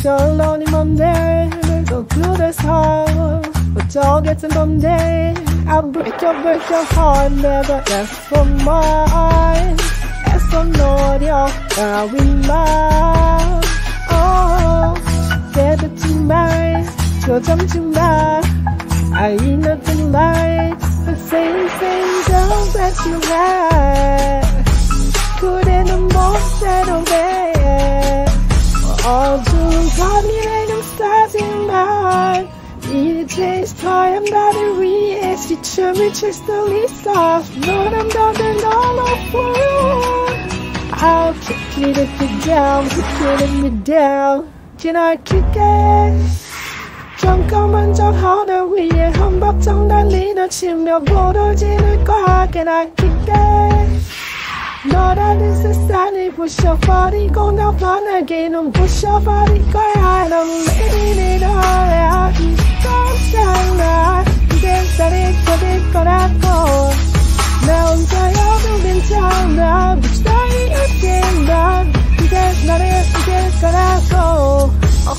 lonely Monday, so good as hard, but don't get to Monday. I'll break your heart, never ask for mine. As I know you're going mine. Oh, get it to mine, so jump to mine. I ain't nothing like the same girl that you had. Couldn't more than obey. All to God, me like I'm starting mine. It takes time that it reacts. You turn me just the least off. Lord, I'm talking all over you. I'll kick it if you're down, keep me down. Can I kick it? Trong có mình trong họ đã vì không bắt trong đã lý nó chìm vào vô đôi chỉ nơi có can I kick it? Know that this is sadly push your body, go down fun again and push your body, go high, I'm letting it all out. Don't stand there, you can't set it, but it's gonna go. Now I'm tired of being down now, but stay again now. You can't let it, you can't gonna go.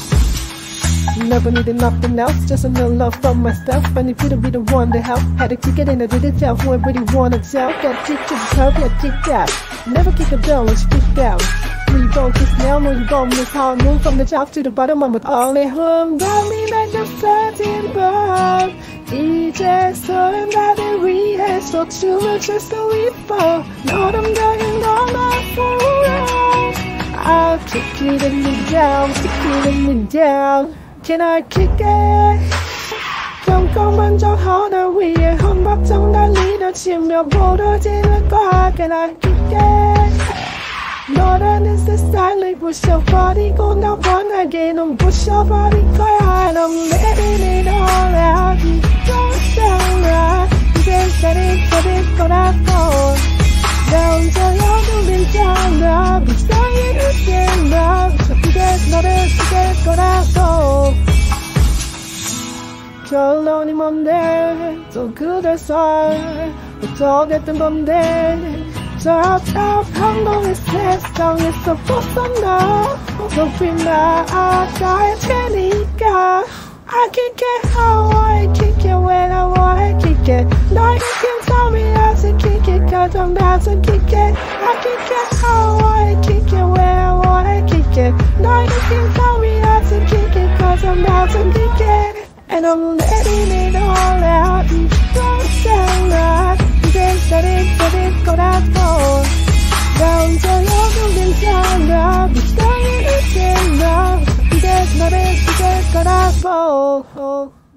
Never needed nothing else, just a little love from myself. And if you to be the one to help, had to kick it in, I did it self. Who really wanna tell? Got kick to the curb, yeah, kick out. Never kick a girl when she kicked out. Refocus now, know you gon' miss how I move from the top to the bottom. I'm with all that home, got me like a certain bird. 이제 서른다들 위해 소춤을 췄어 위퍼. 너랑 다른 건 앞으로. I'll kick it in me down, kick it in me down. Can I kick it? Không có mình trong họ đã vì không bắt trong đã lý nó chìm vào vô đôi chỉ là có. Can I kick it? Know that it's the silent push your body, go down one again and push your body, go high, I'm letting it all out. Don't stand right, you can't set it, but it's gonna go. Down to your moving down now, be saying again now. You can't notice, you can't gonna go. You're lonely Monday, so good as hard, but don't get the Monday. Top 한동안 세상에서 벗어나 높이나 아까의 테니까 I kick it how I kick it when I wanna kick it. 너희가 can tell me how to kick it, cause I'm about to kick it. I kick it how I kick it when I wanna kick it. 너희가 can tell me how to kick it, cause I'm about to kick it. And I'm letting it all out. Don't stand right, you can't set it, but it's gonna go. Down to your moving down now, be staying again now. You can't notice, you can't gonna go.